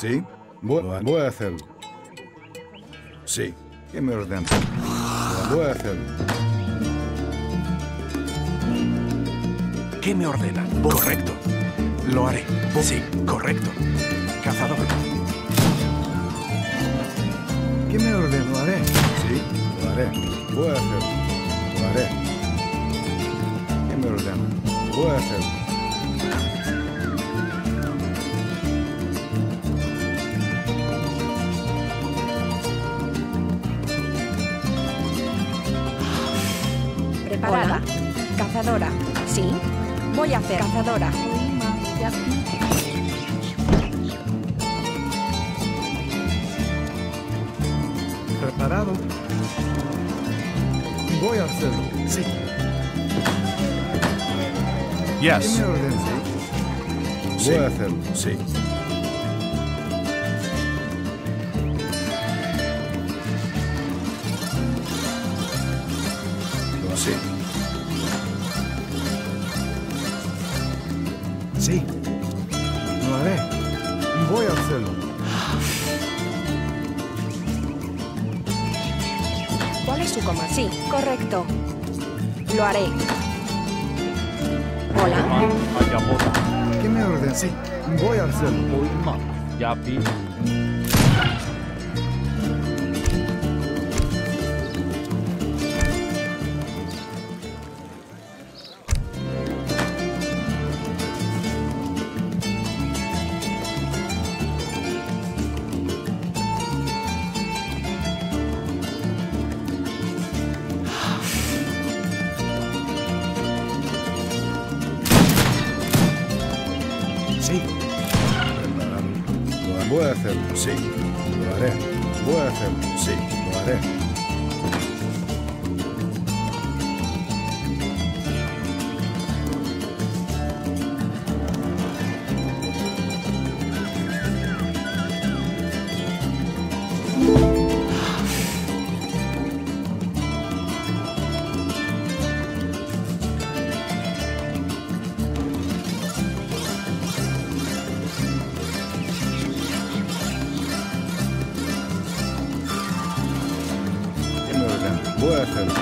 ¿Sí? Voy a hacerlo. Sí. ¿Qué me ordena? Voy a hacerlo. ¿Qué me ordena? Correcto. Lo haré. Sí, correcto. Cazador. ¿Qué me ordena? Lo haré. Sí, lo haré. Voy a hacerlo. Lo haré. ¿Qué me ordena? Voy a hacerlo. Preparada. Cazadora. Sí. Voy a hacer. Cazadora. Preparado. Voy a hacerlo. Sí. ¿Qué Yes. me ordena? Sí. Voy a hacerlo. Sí. Lo sé. Sí. Lo haré. Voy a hacerlo. ¿Cuál es su coma? Sí, correcto. Lo haré. Hola. ¿Qué me ordena? Sí. Voy a hacerlo. Sí. Voy a hacerlo. Sí. Lo haré. Voy a hacerlo. Sí. Lo haré. ¿Qué me ordena? Voy a hacerlo.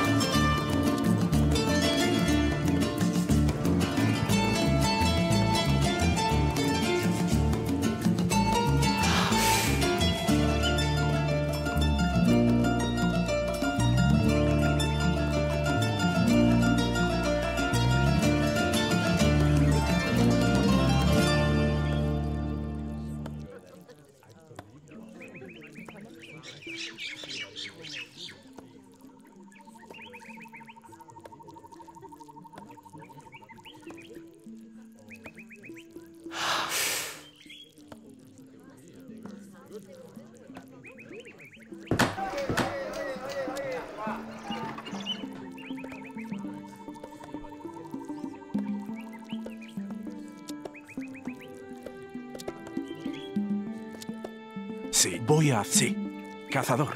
Sí, voy a... Sí. Cazador.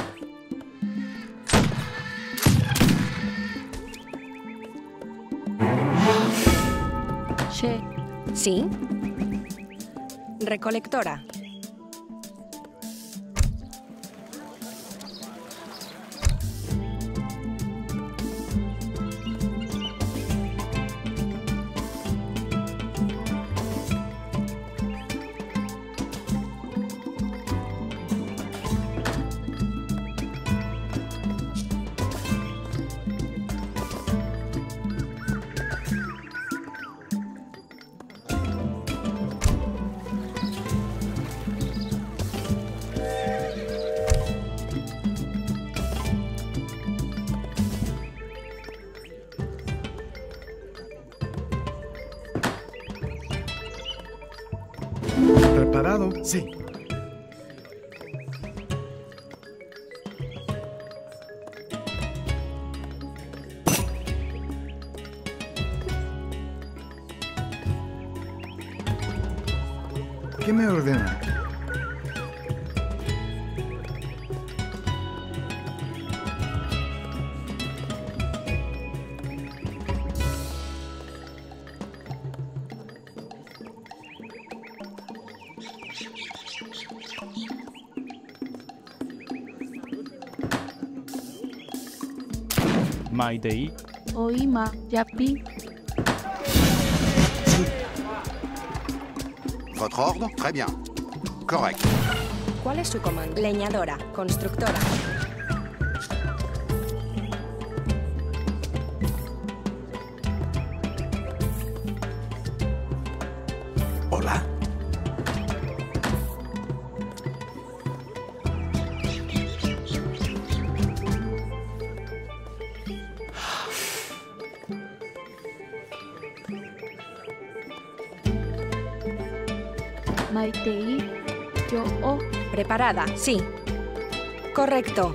Sí. Recolectora. ¿Preparado? Sí. ¿Qué me ordena? Maitei. Oima, Yapi. Votre ordre? Très bien. Correct. ¿Cuál es su comando? Leñadora, constructora. Hola. Maitei. Yo o. Preparada, sí. Correcto.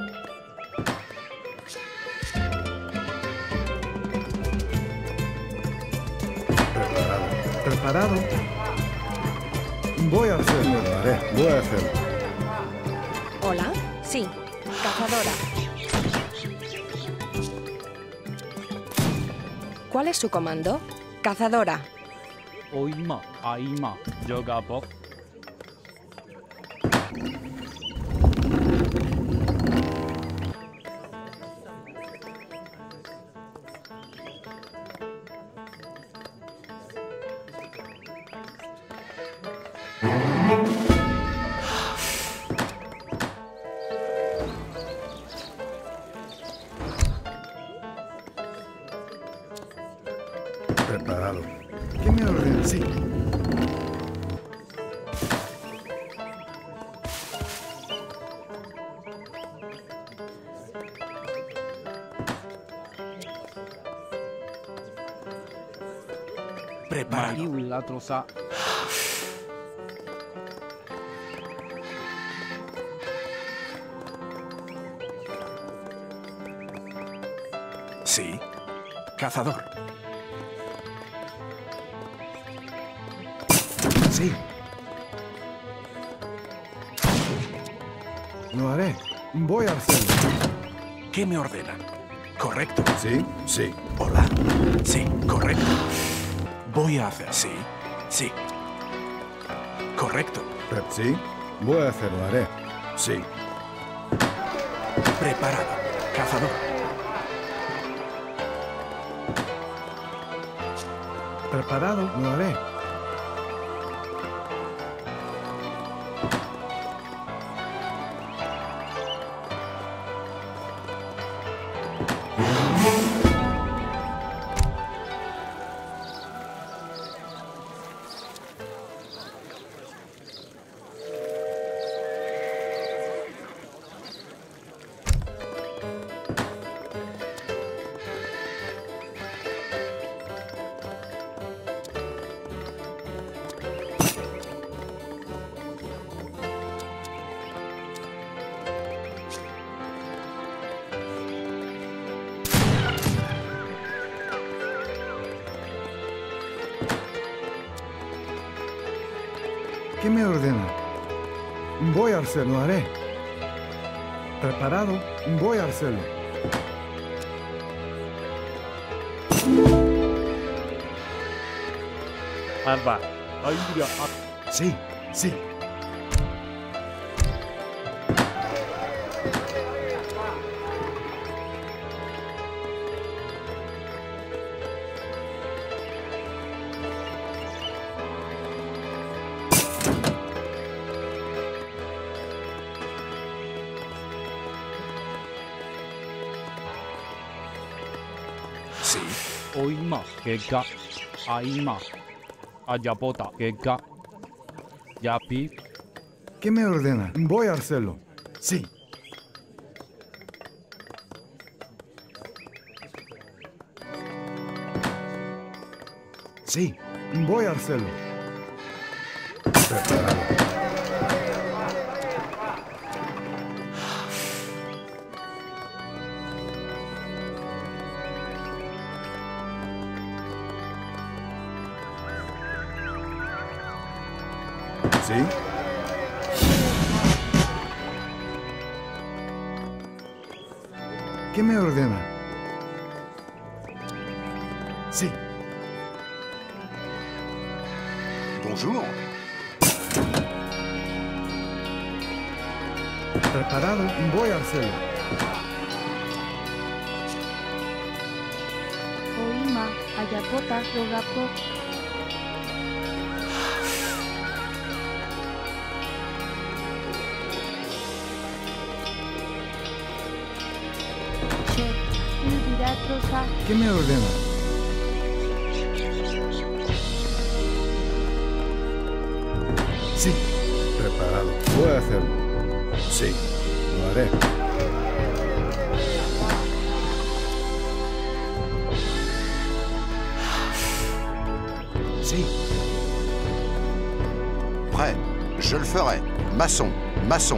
Preparado. Preparado. Voy a hacerlo. Lo haré. Voy a hacerlo. Hola, sí. Cazadora. ¿Cuál es su comando? Cazadora. Oima, Aima, Yogapok. Preparado. ¿Qué me ordena? Sí. Preparado. Mariula troza. Sí. Cazador. Sí. Lo haré. Voy a hacerlo. ¿Qué me ordenan? Correcto. Sí. Sí. Hola. Sí, correcto. Voy a hacer. Sí. Sí. Correcto. Sí. Voy a hacerlo. Lo haré. Sí. Preparado. Cazador. Preparado. Lo haré. ¿Qué me ordena? Voy a hacerlo, lo haré. Preparado, voy a hacerlo. Arba. Aira. Sí, sí. Sí. Oima, Gega. Aima. Ayapota, Gega. Yapi. ¿Qué me ordena? Voy a hacerlo. Sí. Sí, voy a hacerlo. Preparado. ¿Sí? ¿Qué me ordena? Sí. Bonjour. Preparado, voy a hacerlo. Yapota, Yogapo. Che, Ilviratrosa, ¿Qué me ordena? Sí. Preparado. Voy a hacerlo. Sí. Lo haré. Sí. Prêt. Je le ferai. Maçon. Maçon.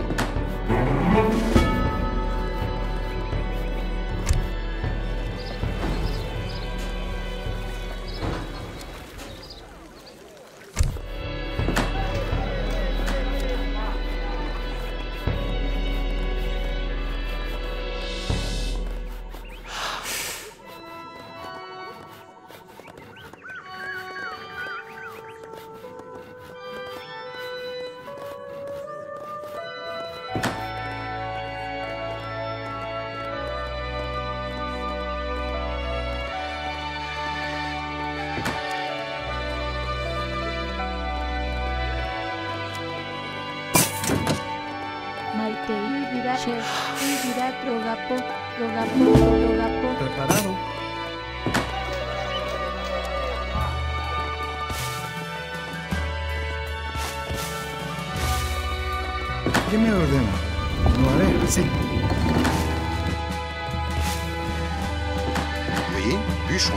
Maite, Ilvira, Che, Ilvirat, Yogapo, Yogapo, Yogapo. Preparado. ¿Qué me ordena? Lo haré. Sí. Oui. Bûcheron.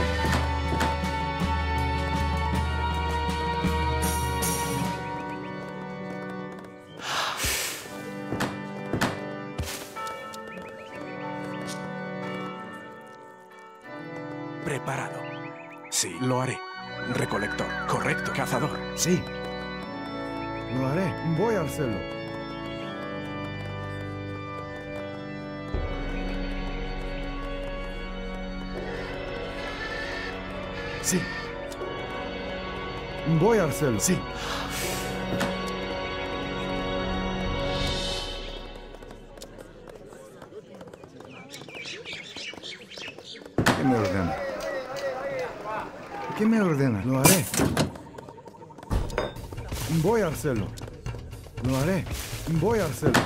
Preparado. Sí, lo haré. Recolector. Correcto. Cazador. Sí. Lo haré. Voy a hacerlo. Sí. Voy a hacerlo. Sí. ¿Qué me ordena? ¿Qué me ordena? Lo haré. Voy a hacerlo. Lo haré. Voy a hacerlo.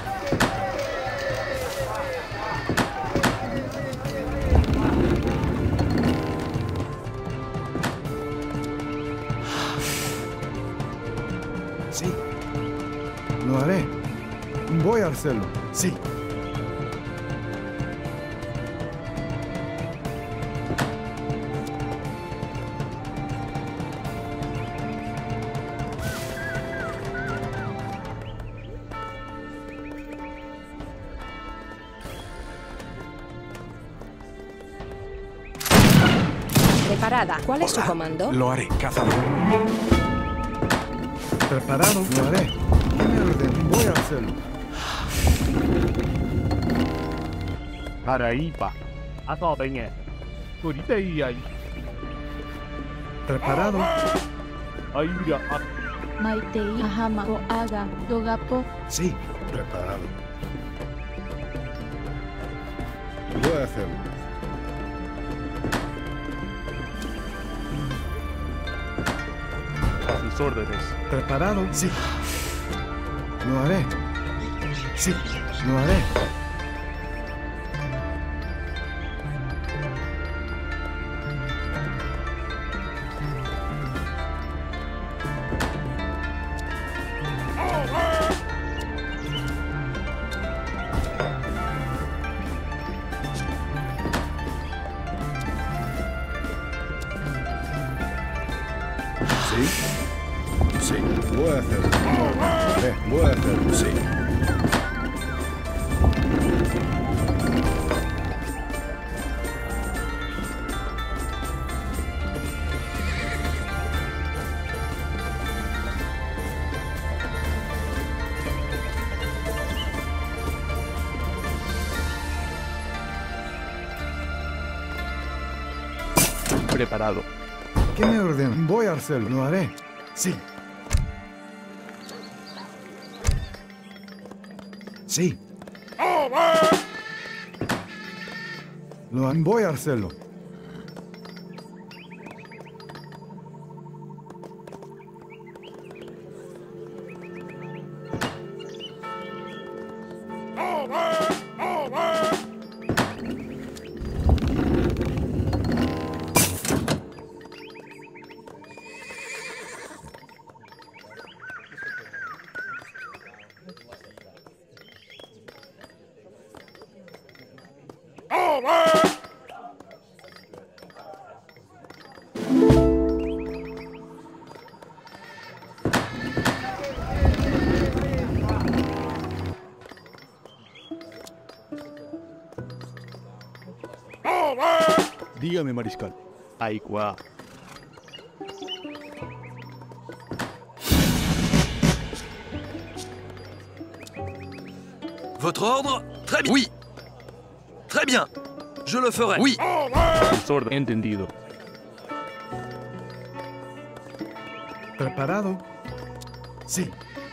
Sí. Lo haré. Voy a hacerlo. Sí. Preparada. ¿Cuál es su Hola. comando? Lo haré. Cazador. Preparado. Lo haré. ¿Qué me ordena? Voy a hacerlo. Paraipa. Asobeñe. Curiteia. Preparado. Aira. Maite, Ahama, Aga, Yogapo. Sí. Preparado. Voy a hacerlo. A sus órdenes. ¿Preparado? Sí. Lo haré. Sí, lo haré. Sí. Sí, voy a hacerlo. Voy a hacerlo, sí. Preparado. ¿Qué me ordenan? Voy a hacerlo. Lo haré. Sí. Sí. Voy a hacerlo. Dígame, mariscal. Aigua. Votre ordre? Très bien. Oui. Très bien. Je le ferai. Oui. Sus órdenes. Entendido. ¿Preparado? Sí.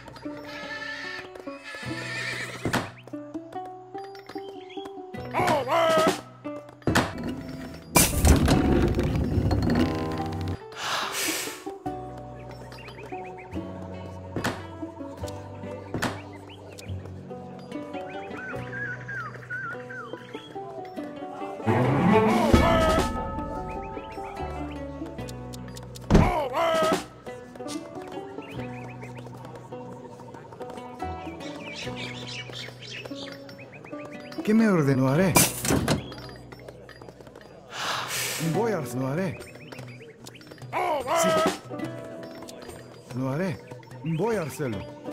¿Qué me ordenó? Lo haré. Lo haré. Sí. Lo haré. Voy a hacerlo.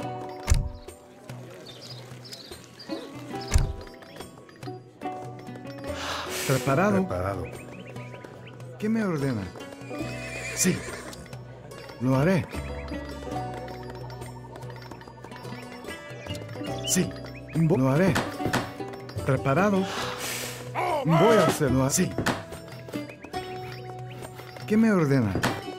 ¿Preparado? Preparado. ¿Qué me ordena? Sí. Lo haré. Sí. Lo haré. ¿Preparado? Voy a hacerlo así. ¿Qué me ordena?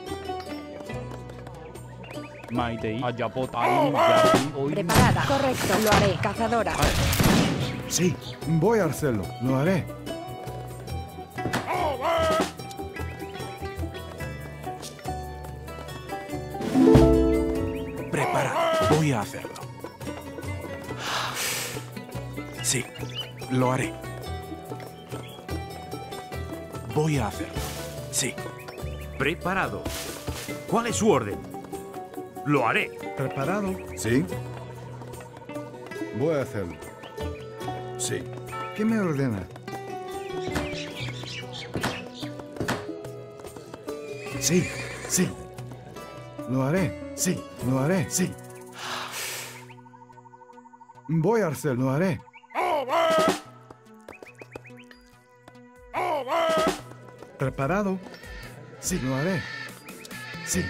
Maitei. Ayapota. Preparada. Correcto. Lo haré. Cazadora. Sí. Voy a hacerlo. Lo haré. Preparado. Voy a hacerlo. Sí, lo haré. Voy a hacerlo. Sí. Preparado. ¿Cuál es su orden? Lo haré. ¿Preparado? Sí. Voy a hacerlo. Sí. ¿Qué me ordena? Sí, sí. Lo haré. Sí, lo haré. Sí. Voy a hacerlo. Lo haré. ¿Preparado? Sí, lo haré. Sí.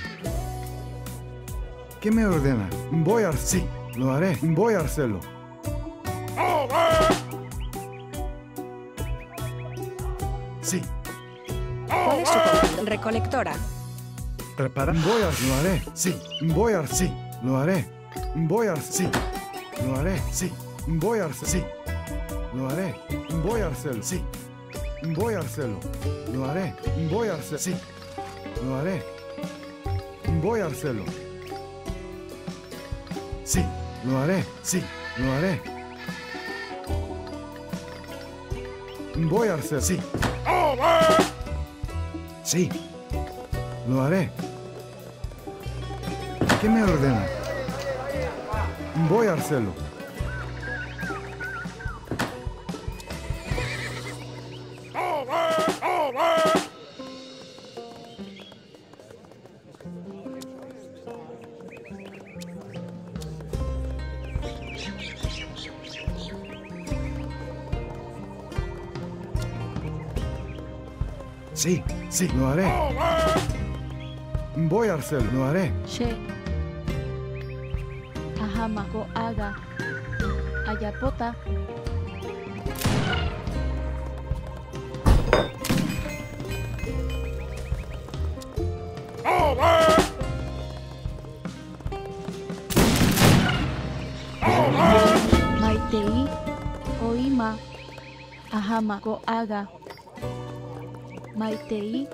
¿Qué me ordena? Voy a... Sí, lo haré. Voy a hacerlo. Sí. ¿Cuál es su comando? Recolectora. ¿Preparado? Voy a... Lo haré. Sí. Voy a... Sí. Lo haré. Voy a... Sí. Lo haré. Sí. Voy a... Sí. Lo haré. Voy a hacerlo. Sí. Voy a hacerlo. Lo haré. Voy a hacerlo. Sí. Lo haré. Voy a hacerlo. Sí. Lo haré. Sí. Lo haré. Voy a hacerlo. Sí. Sí. Lo haré. ¿Qué me ordena? Voy a hacerlo. Sí, sí, lo haré. Voy a hacerlo, lo haré. She. Ahamako Aga. Ayapota. Maitei. Oima. Ahamako Aga. Maitei.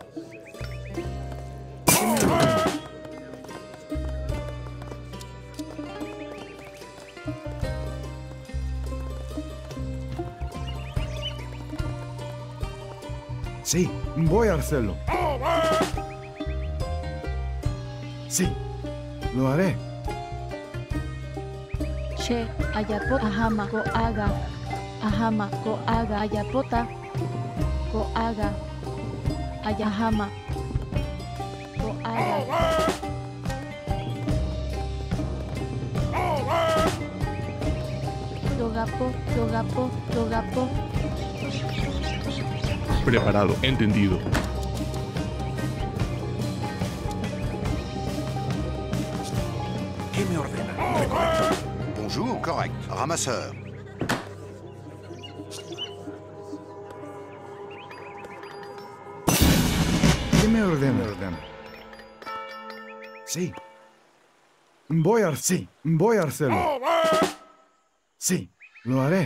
Sí, voy a hacerlo. Sí, lo haré. She. Ayapota. Ahamako Aga. Ahamako Aga. Ayapota. Koaga. Ayahama. Koaga. Dogapo, dogapo, dogapo. Preparado. Entendido. ¿Qué me ordena? Recolector. Bonjour, correct. Ramasseur. ¿Qué me ordena? Sí. Sí, voy a hacerlo. Sí, lo haré.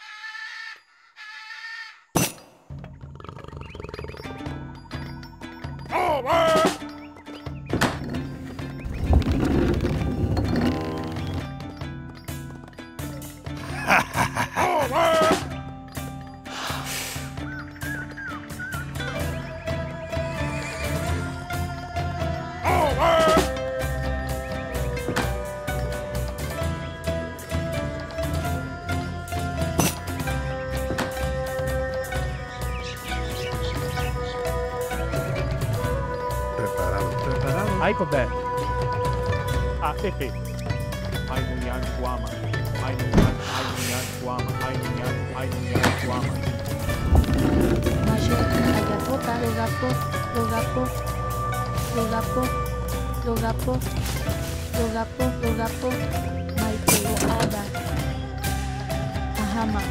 Preparado. Ay, con ver. Ah, jeje. Ay, Nuyan Guama. Ay, Nuyan Guama. Ay, Nuyan Guama. Mayo. Ayapota. Dogapo. Dogapo. Dogapo. Dogapo. Dogapo. Dogapo. Maitego Ada. Ahama.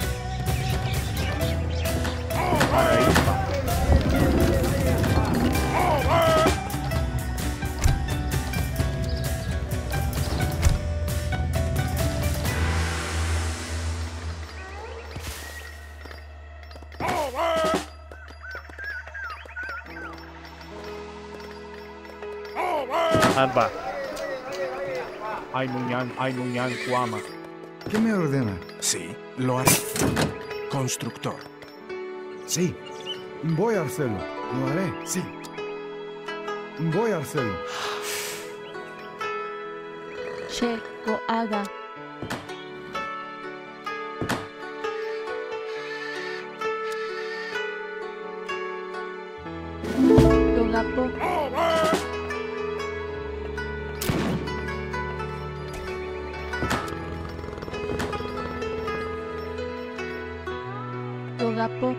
Alba. Ay, Nuyan Guama. ¿Qué me ordena? Sí, lo haré. Constructor. Sí. Voy a hacerlo. Lo haré. Sí. Voy a hacerlo. She. Koaga. Dogapo. Dogapo.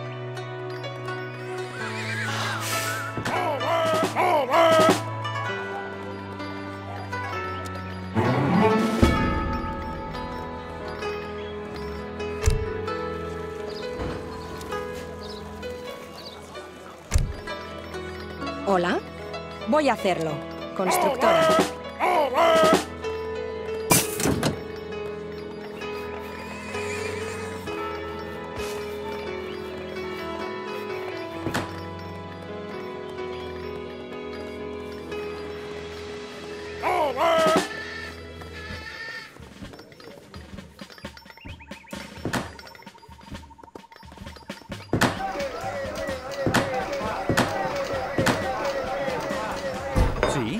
Hola. Voy a hacerlo. Constructora. Sí.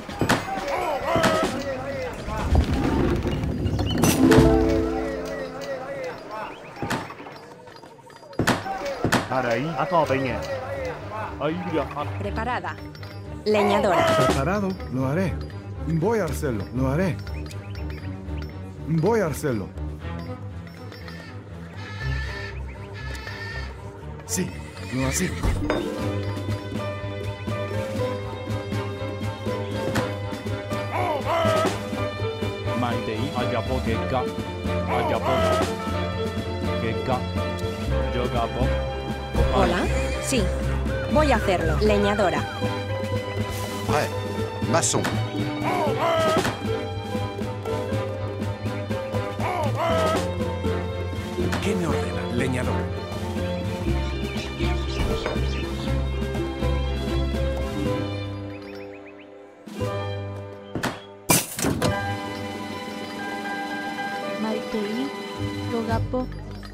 Araí. Acompañe. Ay, ya. Preparada. Leñadora. Preparado. Lo haré. Voy a hacerlo. Lo haré. Voy a hacerlo. Sí. Lo así. Maitei. Ayapoteka. Ayapota. Keka. Yogapo. Hola. Sí. Voy a hacerlo. Leñadora. Prêt. Maçon. ¿Qué me ordena? Leñador. Maitei. Dogapo.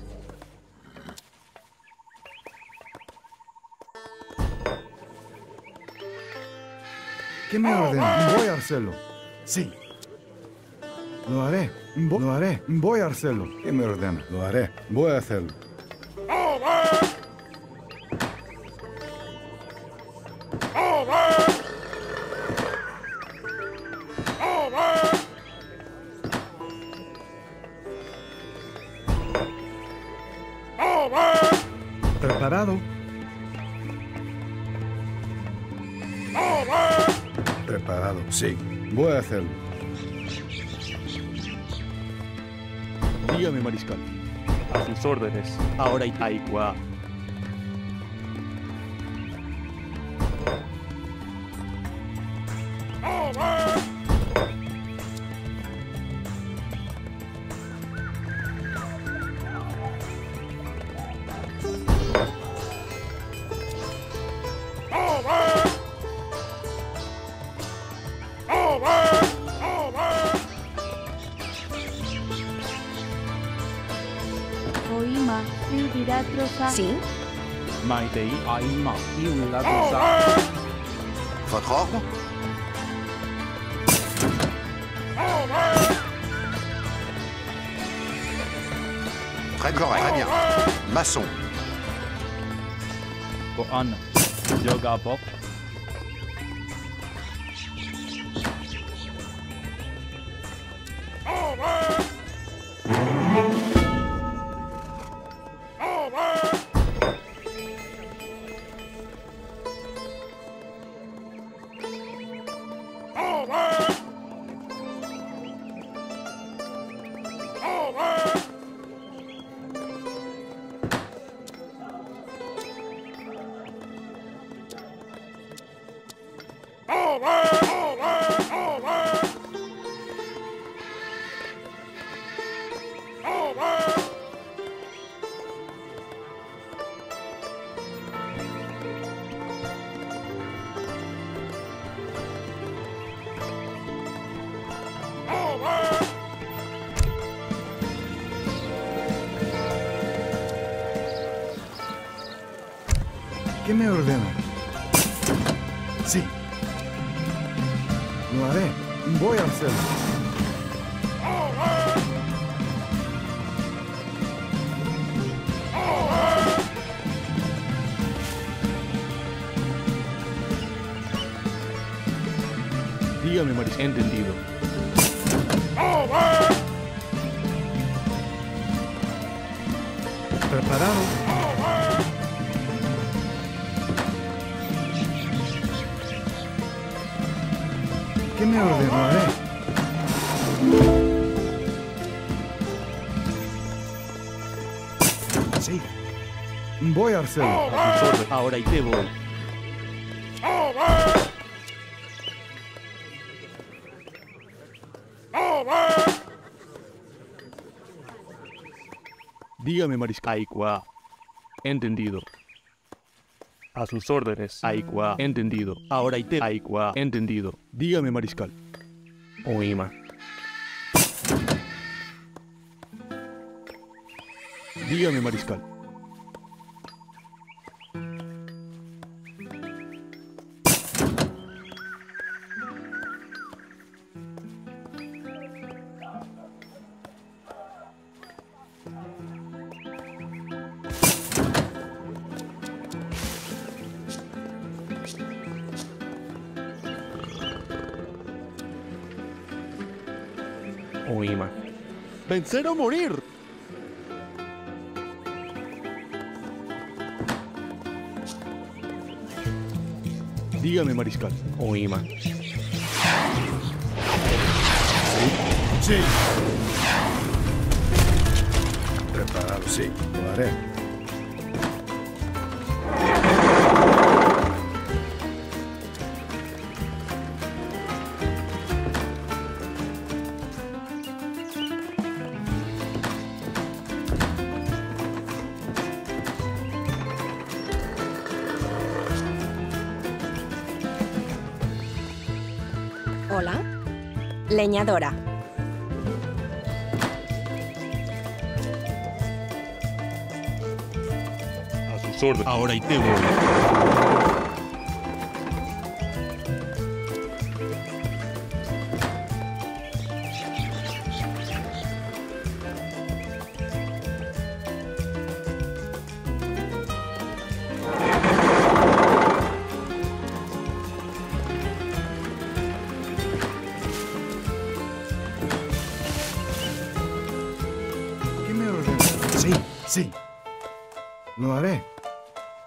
¿Qué me ordena? Voy a hacerlo. Sí. Lo haré. Lo haré. Voy a hacerlo. ¿Qué me ordena? Lo haré. Voy a hacerlo. ¿Preparado? Preparado, sí. Voy a hacerlo. Dígame, mariscal. A sus órdenes. Ahora y Aigua. Oima, Ilviratrosa. Sí. Maitei Aima Iuladosa. Votre ordre? Très correct, très bien. Maçon. Koan. Yoga Bob. ¿Qué me ordena? Sí. Lo haré. Voy a hacerlo. Dígame, mariscal. Entendido. ¿Preparado? ¿Qué me ordenó? Haré. Sí. Voy a hacerlo. A sus órdenes. Ahora y te voy. Dígame, mariscal. Aigua. Entendido. A sus órdenes. Aigua. Entendido. Ahora y te. Aigua. Entendido. Dígame, mariscal. Oima. Dígame, mariscal. Oima. ¡Vencer o morir! Dígame, mariscal. Oima. Sí. Preparado, sí. Lo haré. Hola. Leñadora. A sus órdenes. Ahora y te voy. ¿Qué me ordena? Sí, sí. Lo haré.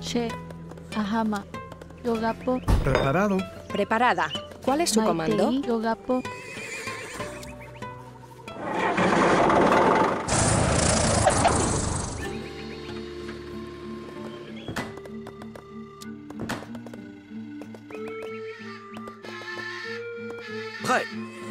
Che. Ahama. Yogapo. Preparado. Preparada. ¿Cuál es su comando? Maitei. Yogapo. Prêt.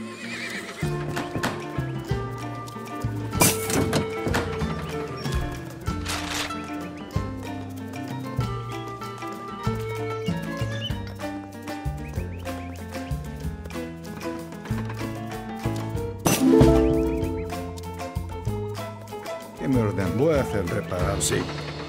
¿Qué me ordenan? Voy a hacer preparado. Sí.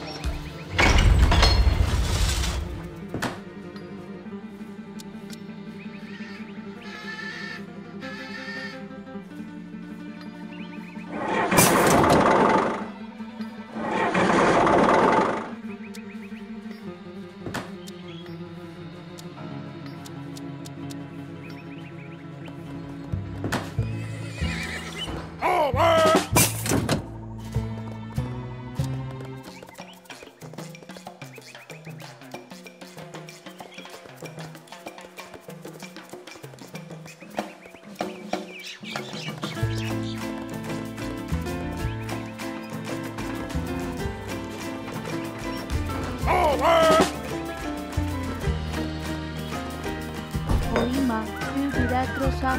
Oima. Yugiratrosa.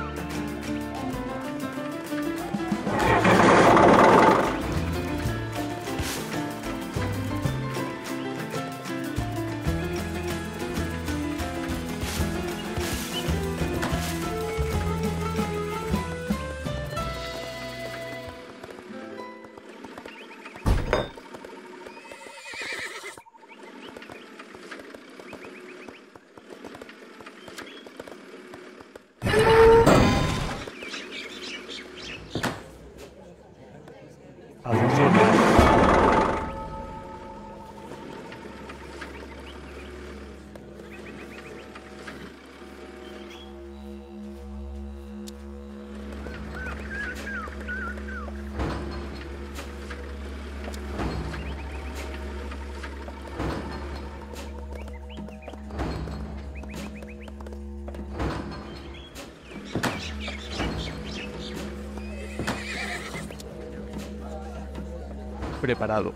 A sus órdenes. Preparado.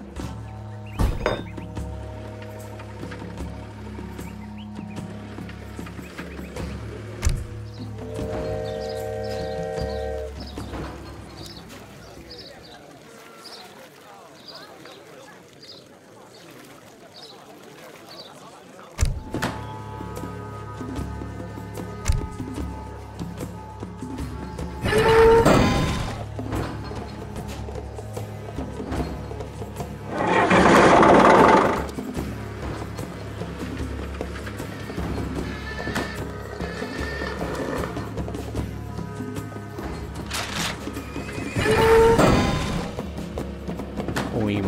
Oima.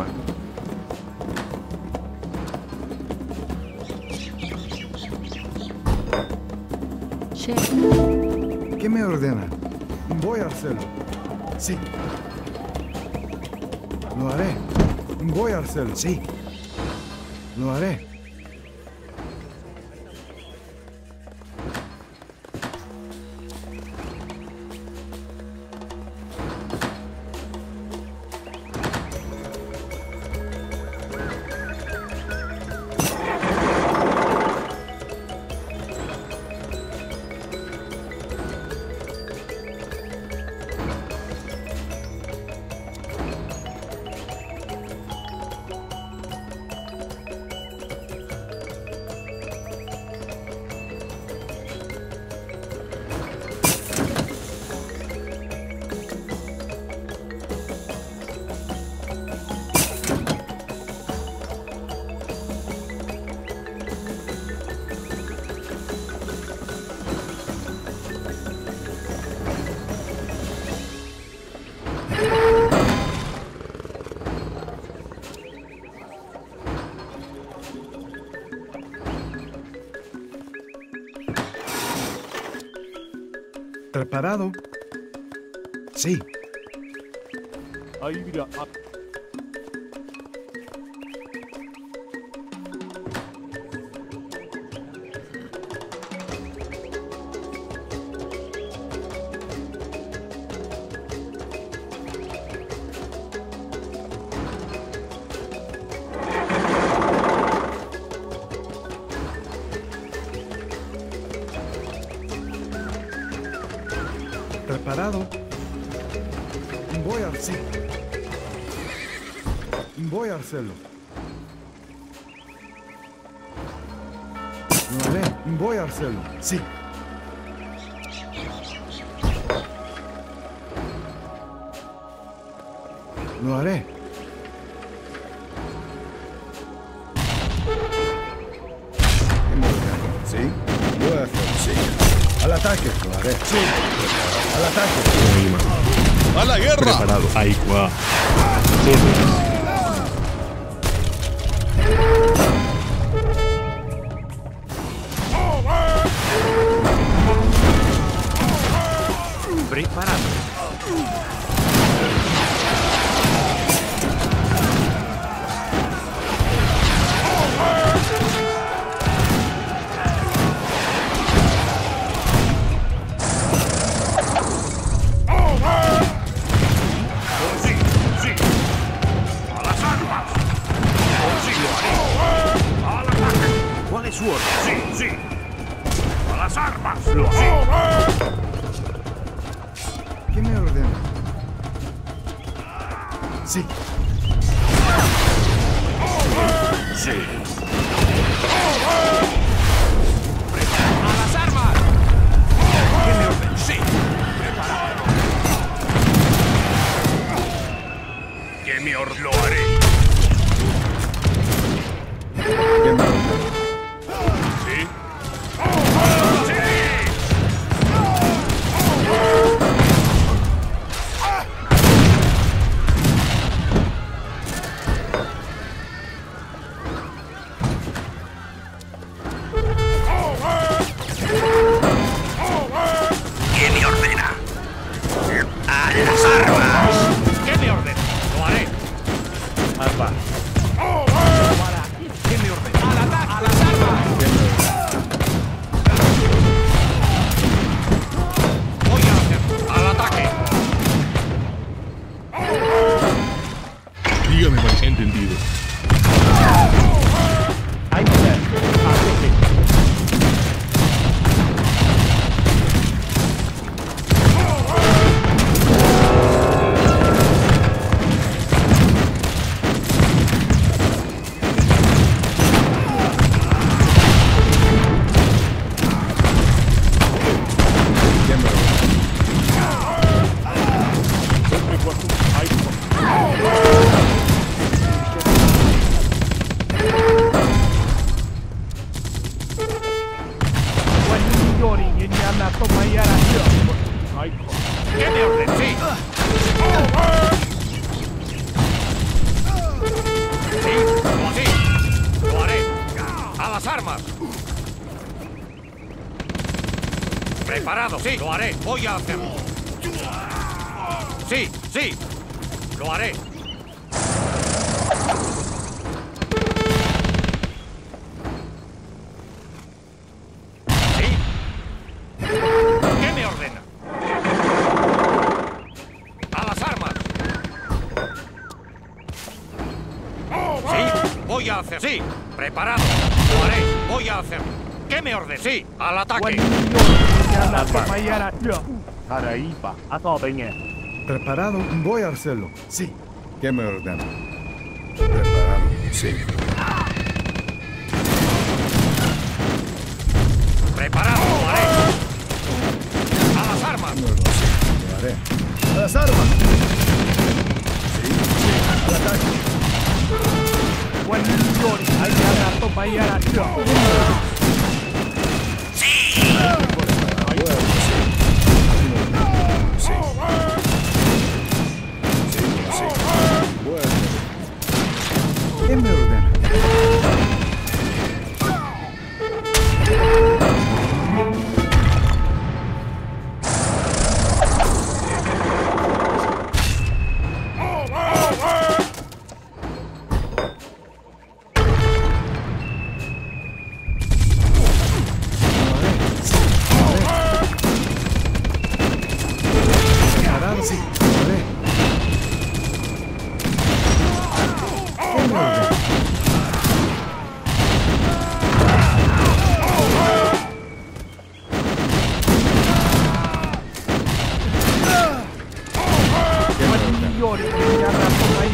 Che. ¿Qué me ordenan? Voy a hacerlo. Sí. Lo haré. Voy a hacerlo. Sí. Lo haré. ¿Preparado? Sí. Ahí mira. sí. Voy a hacerlo. Lo haré. Voy a hacerlo. Sí. Lo haré. ¿Sí? Voy a hacerlo. Sí. Al ataque. Lo haré. Sí. Al ataque. ¡A la guerra! Preparado. Aigua. Órdenes. Preparado. Sí, sí. A las armas. Sí, lo haré. Al ataque. ¿Cuál es su orden? Sí, sí. A las armas. Lo haré. ¿Qué me ordena? Sí. Sí. ¡A las armas! ¿Qué me ordena? Sí. Preparado. ¿Qué me ordena? Lo haré. ¿Qué me ordena? ¿Sí? ¡Sí! ¿Qué me ordena? ¡A las armas! ¿Qué me ordena? Lo haré. Alfa. ¿Qué me ordena? ¡Al ataque! ¡A las armas! Voy a hacer. ¡Al ataque! Dígame, Mariscal. Entendido. Hay poder. A tope. ¿Qué me ordena? ¿Qué me ordena? Sí. Sí, lo haré. ¡A las armas! Preparado, sí, lo haré. Voy a hacerlo. Sí, sí, lo haré. ¿Sí? ¿Qué me ordena? ¡A las armas! Sí, voy a hacer. Sí, preparado. Lo haré. Voy a hacer. ¿Qué me ordena? Sí, al ataque. Preparado. Voy a hacerlo. Sí. ¿Qué me ordena? Preparado. Sí. Preparado, lo haré. A las armas. Lo haré. ¡A las armas! Sí, sí. Al ataque. Sí. Sí, bueno. ¿Qué me ordena? Preparado, sí. Lo haré. ¿Qué me ordena?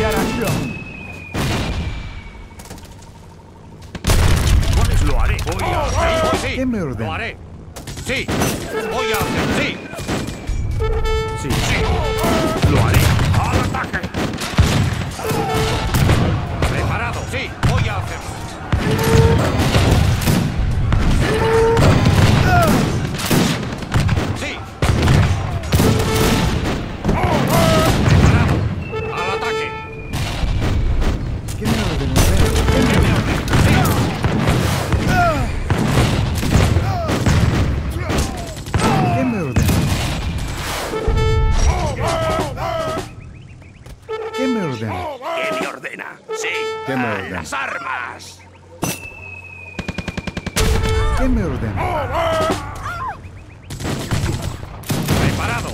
cambiar acción. ¿Cuál es? Lo haré. Voy a hacer. Sí. ¿Qué me ordena? Lo haré. Sí. Voy a hacer. Sí. Sí, sí. Lo haré. Al ataque. Preparado. Sí. Voy a hacerlo. Sí. Preparado. Al ataque. ¿Qué me ordena? ¿Qué me ordena? Sí. ¿Qué me ordena? ¿Qué me ordena? ¿Qué me ordena? Sí. ¿Qué me ¡A ordena? las armas! ¿Qué me ordena? Preparado.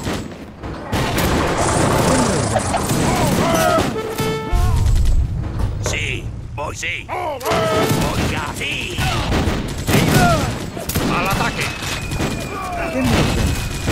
Sí, voy, sí. Voy así. Sí. Al ataque. ¿Qué me ordena?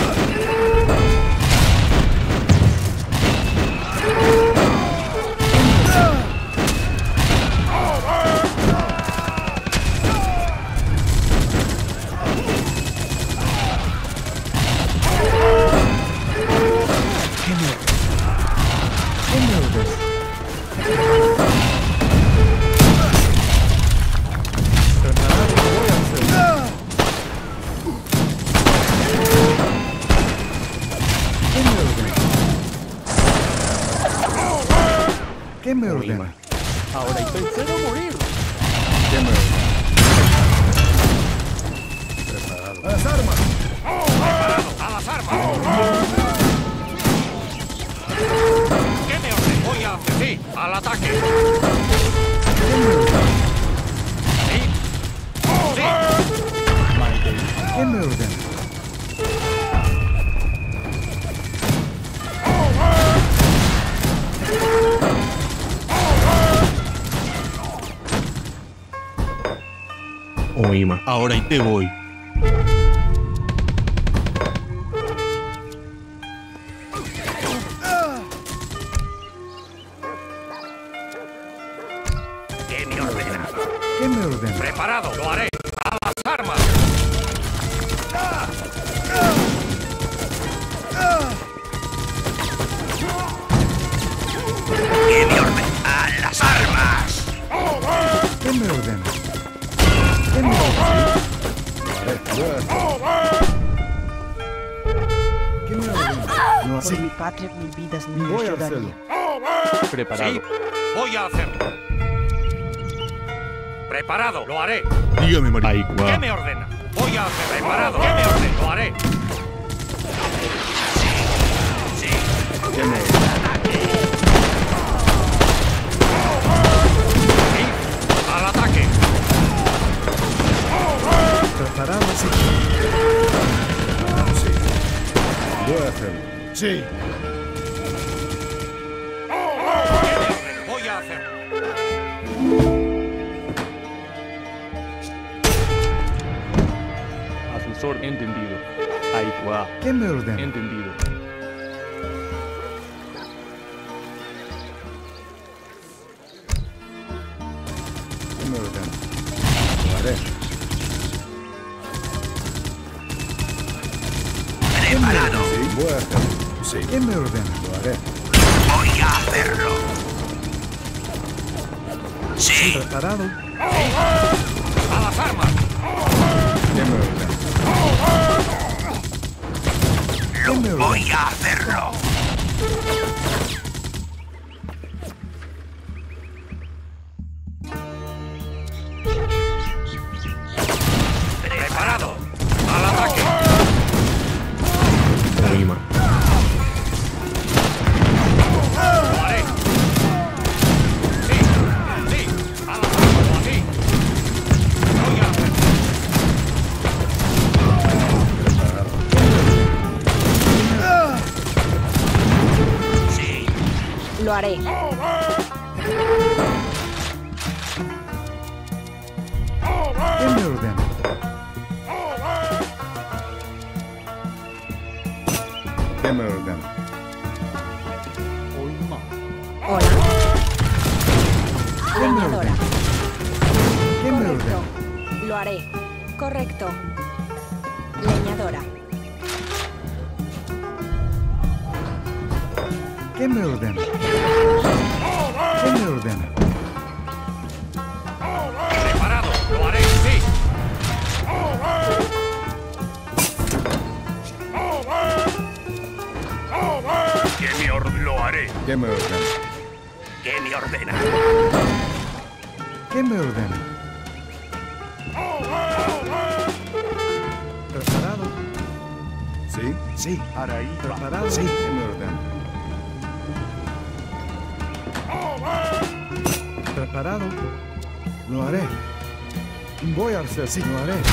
¿Qué me ordena? Preparado, voy a hacerlo. ¿Qué me ordena? ¿Qué me ordena? Ahora y pensé no morir. ¿Qué me ordena? Preparado. ¡A las armas! Preparado. A las armas. ¿Qué me ordena? Voy a hacer. Sí. Al ataque. Sí. Sí. ¿Qué me ordena? Oima. Ahora y te voy. ¿Qué me ordena? ¿Qué me ordena? Preparado. Lo haré. A las armas. ¿Qué me ordena? A las armas. ¿Qué me ordena? ¿Qué me ordena? ¿Qué me ordena? No Por mi así. patria, mi vida es mi Voy a ciudadanía. hacerlo. Preparado. Sí. Voy a hacerlo. Preparado. Lo haré. Dígame, María. ¿Qué me ordena? Voy a hacer. Preparado. ¿Qué me ordena? Lo haré. Sí. ¿Qué me ordena? Sí. Al ataque. Preparado, sí. Sí. Voy a hacerlo. Sí. ¿Qué me ordena? Voy a hacerlo. A sus órdenes. Entendido. Aikwa. ¿Qué me ordena? Entendido. ¿Qué me ordena? Lo haré. Preparado. Sí, voy a hacerlo. Sí, ¿Qué me ordena? lo haré. Voy a hacerlo. Sí. Preparado. A las armas. ¿Qué me ordena? ¿Qué me ordena? Voy a hacerlo. Preparado. Al ataque. Oima. Lo haré. Sí. Sí. A las armas. Así. Voy a hacerlo. Sí. Lo haré. ¿Qué me ordena? ¿Qué me ordena? Oima. Hola. ¿Qué me Leñadora. ordena? ¿Qué me Correcto. ordena? Lo haré. Correcto. Leñadora. ¿Qué me ordena? ¿Qué me ordena? Preparado. Lo haré. Sí. Lo haré. ¿Qué me ordena? ¿Qué me ordena? ¿Qué me ordena? ¿Preparado? ¿Sí? Sí. Araí. ¿Preparado? Sí. ¿Qué me ordena? ¿Preparado? Lo haré. Voy a hacer, sí, lo haré.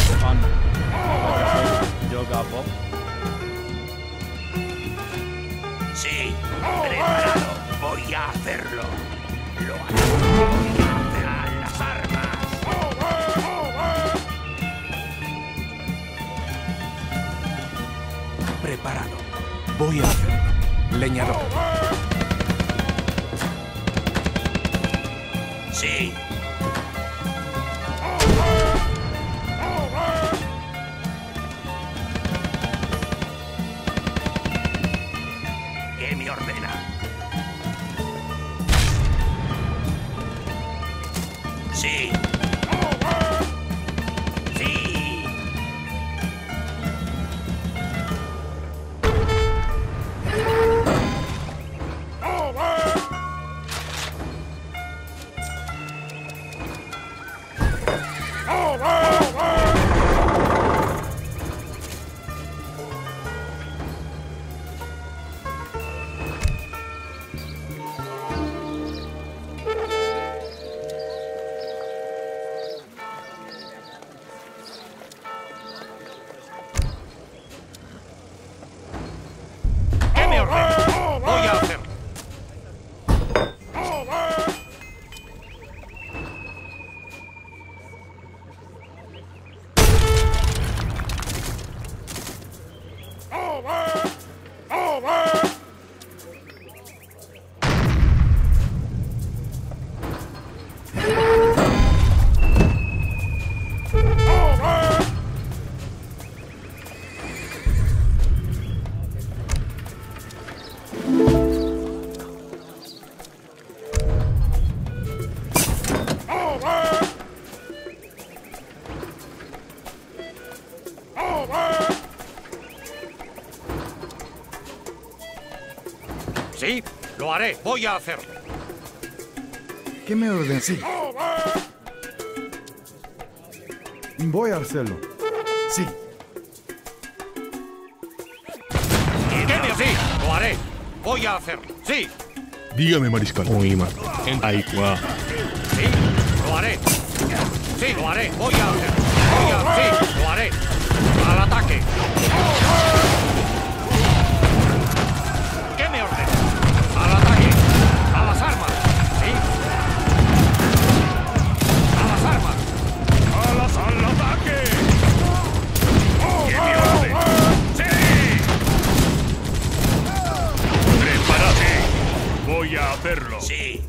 Sí. Preparado. Voy a hacerlo. Lo haré. A las armas. Preparado. Voy a hacerlo. Leñador. Sí. ¿Qué me ordena? Sí. Sí. ¿Qué me ordena? Voy a hacerlo. Sí, lo haré. Voy a hacerlo. ¿Qué me ordena? Sí. Voy a hacerlo. Sí. ¿Qué me sí? Lo haré. Voy a hacerlo. Sí. Dígame, mariscal. Oima. Aikwa. Sí, lo haré. Sí, lo haré. Voy a hacerlo. Sí, lo haré. Al ataque. ¿Qué me ordena? Al ataque. A las armas. Sí. A las armas. Al ataque. ¿Qué me ordena? Sí. Prepárate. Voy a hacerlo. Sí.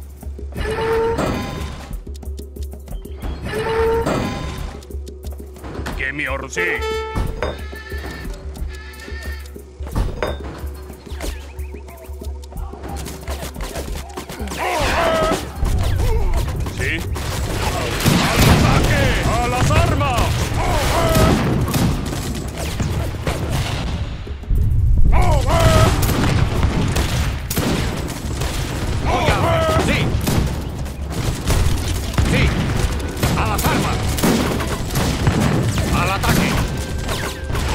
¿Qué me ordena? Sí. ¿Sí? ¡Al ataque! ¡A las armas! ¡Voy a hacer! ¡Sí! ¡Sí! ¡A las armas! ¡Al ataque!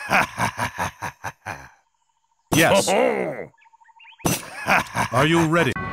Yes. Are you ready?